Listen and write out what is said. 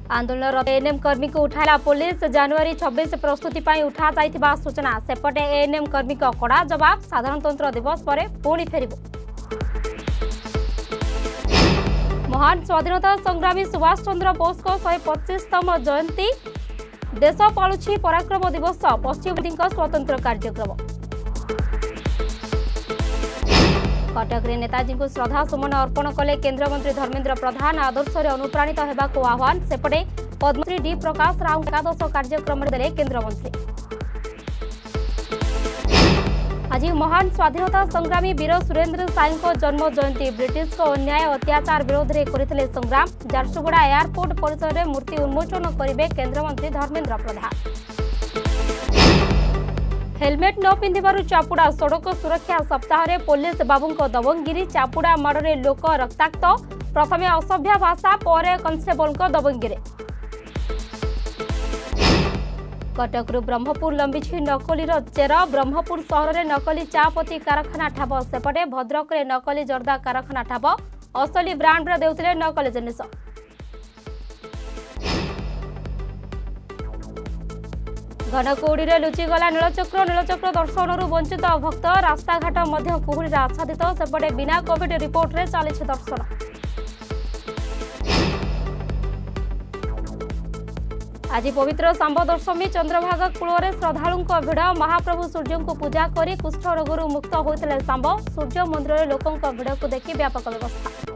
आंदोलन एएनएम कर्मी को उठाइला पुलिस जनवरी 26 प्रस्तुति पर उठा जाइथिबा सूचना सेपटे एएनएम कर्मी को कड़ा जवाब साधारणतंत्र दिवस पर पुणी फेरिबो। महान स्वाधीनता संग्रामी सुभाष चंद्र बोस को 125तम जयंती देश पालुछि पराक्रम दिवस पश्चिमबंग स्वतंत्र कार्यक्रम। कटक रे नेताजी को श्रद्धा सुमन अर्पण कले केन्द्रमंत्री धर्मेन्द्र प्रधान आदर्श अनुप्राणित होगाक आह्वान सेपटे पद्मश्री डी प्रकाश राव एकादश कार्यक्रम देले केन्द्रमंत्री। आज महान स्वाधीनता संग्रामी वीर सुरेंद्र साई को जन्म जयंती ब्रिटिश को अन्याय अत्याचार विरोध में करथिले संग्राम झारसुगुड़ा एयरपोर्ट परिसर में मूर्ति उन्मोचन करेंगे केन्द्रमंत्री धर्मेन्द्र प्रधान। हेलमेट न पिंधिबारु चापुड़ा सड़क सुरक्षा सप्ताह रे पुलिस बाबू दबंगिरी चापुड़ा माड़े लोक रक्ताक्त प्रथमे असभ्य भाषा पर कन्स्टेबल दबंगिरे। कटकरू ब्रह्मपुर लंबी नकलीर चेर ब्रह्मपुर सहर में नकली चापत्ती कारखाना ठाब सेपटे भद्रक रे नकली जर्दा कारखाना ठाब असली ब्रांड रे देउथिले नकली जिनिस। घनकौड़ी में लुचिगला नीलचक्र दर्शन वंचित भक्त रास्ताघाट कुहुड़ी आच्छादित सेपटे बिना कोविड रिपोर्ट रे चली दर्शन। आज पवित्र सांब दशमी चंद्रभाग कूल श्रद्धालु भिड़ महाप्रभु सूर्य को पूजा कर कुष्ठ रोगरू मुक्त होते सांब सूर्य मंदिर में लोकों भिड़ को देखि व्यापक व्यवस्था।